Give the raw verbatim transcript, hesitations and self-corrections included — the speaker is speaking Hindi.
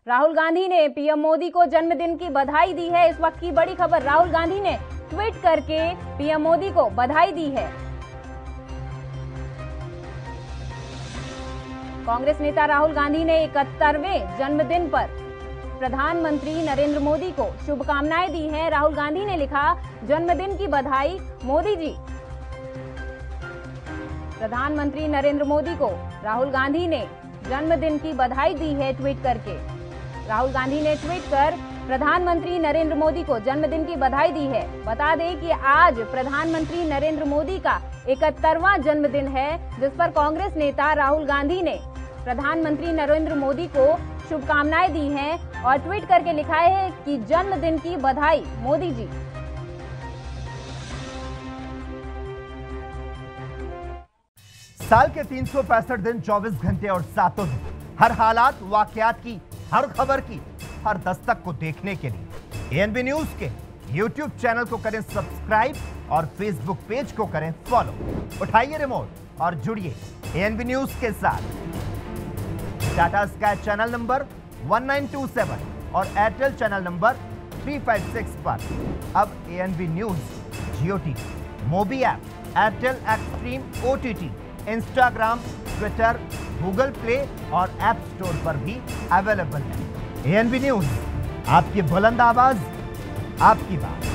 राहुल गांधी ने पीएम मोदी को जन्मदिन की बधाई दी है। इस वक्त की बड़ी खबर, राहुल गांधी ने ट्वीट करके पीएम मोदी को बधाई दी है। कांग्रेस नेता राहुल गांधी ने इकहत्तरवें जन्मदिन पर प्रधानमंत्री नरेंद्र मोदी को शुभकामनाएं दी हैं। राहुल गांधी ने लिखा, जन्मदिन की बधाई मोदी जी। प्रधानमंत्री नरेंद्र मोदी को राहुल गांधी ने जन्मदिन की बधाई दी है ट्वीट करके। राहुल गांधी ने ट्वीट कर प्रधानमंत्री नरेंद्र मोदी को जन्मदिन की बधाई दी है। बता दें कि आज प्रधानमंत्री नरेंद्र मोदी का इकहत्तरवां जन्मदिन है, जिस पर कांग्रेस नेता राहुल गांधी ने प्रधानमंत्री नरेंद्र मोदी को शुभकामनाएं दी हैं और ट्वीट करके लिखा है कि जन्मदिन की बधाई मोदी जी। साल के तीन सौ पैंसठ दिन, चौबीस घंटे और सातों दिन, हर हालात वाकयात की, हर खबर की, हर दस्तक को देखने के लिए एएनबी न्यूज के यूट्यूब चैनल को करें सब्सक्राइब और फेसबुक पेज को करें फॉलो। उठाइए रिमोट और जुड़िए एएनबी न्यूज के साथ। टाटा स्काई चैनल नंबर एक नौ दो सात और एयरटेल चैनल नंबर तीन सौ छप्पन पर अब ANB news Jio TV, mobi app, Airtel Xstream OTT, Instagram, Twitter, Google Play और ऐप स्टोर पर भी अवेलेबल है। एएनबी न्यूज, आपकी बुलंद आवाज, आपकी बात।